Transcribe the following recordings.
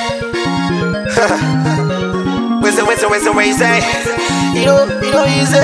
Wednesday. You know, easy.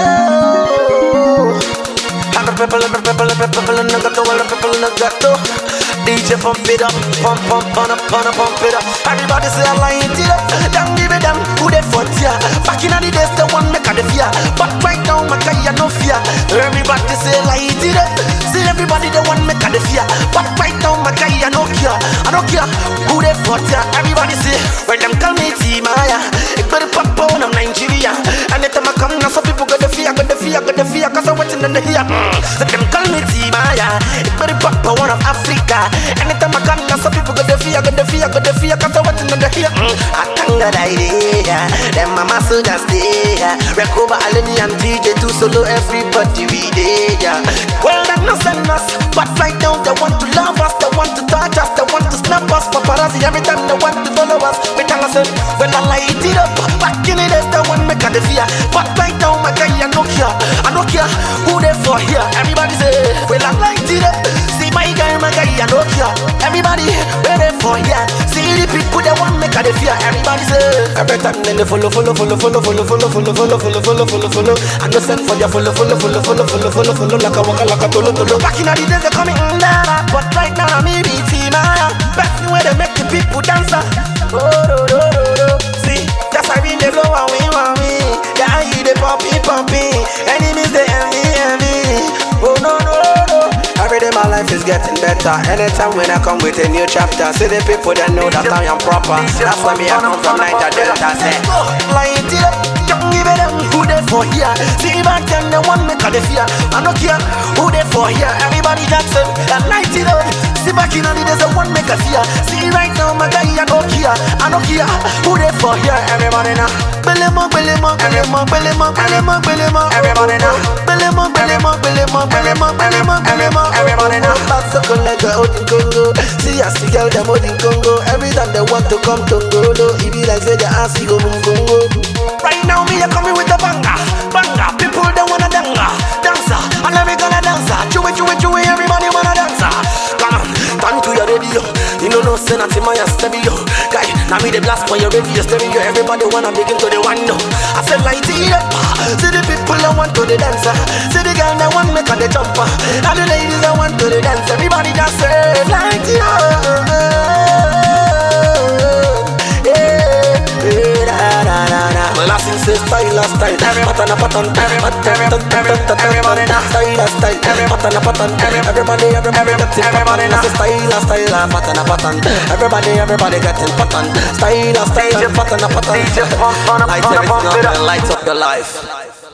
People in the gato, people in the gato. DJ pump it up, pump it up. Everybody say I like it up. Don't give it them who they fought ya. Back in the days, the one make a fear. But right now, my guy, no fear. Everybody say I like it up. See everybody the one make a fear. But right now, my guy, I don't care. I don't care who they fought ya. Everybody say when them call me Timaya. It better pop on I'm Nigeria. And if I'm coming, some people got the fear, cause I'm watching in the here. So them call me Timaya. It better pop on of Africa. Anytime I come, some people got the fear, cause I'm watching in the here. I thank God I did. Them mama so just stay. Recover Aleni and DJ to solo everybody we did. Well, that no send us, but right now they want to love us, they want to touch us, they want to snap us. Paparazzi every time they want to follow us. We tell us when I light it up. Back in the days, they want make a fear. But right now, my guy, I don't care who they for here. Everybody say, well, I light it up. See my guy, I don't care. Everybody, where they for here. See the people, they want make a fear. Everybody say, every time then they follow. And they send for their follow, like a waka, like a tolo. Back in the days, they coming, but right now, I'm in Timaya. Back where they make the people dance. See, that's why we they blow away. Yeah, you they pumping. Enemies they envy. Oh no. Every day my life is getting better. Anytime when I come with a new chapter, see the people that know that I am proper. That's why me I come from Niger Delta. Say, light it up, don't give it them who they for here. See back then they want me cause they fear. I don't care who they for here. Everybody Jackson, and light it up. See back in the days they want me cause fear. See right now my guy I don't care who they for here. Everybody now, Belemo. Everybody now, everybody now. That's so cool like a Odin Congo. See us the girl them Odin Congo. Every time they want to come to Ngolo, it be like say the ass go boom Congo. Right now me a coming with the banga. People they wanna dancer. And let me gonna dancer. Chewy, everybody wanna dancer. Come on, turn to your radio. You know no say nothing my stereo. Guy, now me the blast for your radio stereo. Everybody wanna begin to the one no. I said light it up. See the people that want to the dancer. See the girl that want make a the jumper. And the ladies that want to the dance. Everybody just say light it up. Well, I sing say style. Pattern. Everybody now. Style. Pattern. Everybody getting pattern. Style. Pattern. Everybody getting pattern. Style. Pattern. Light everything up and light up your life.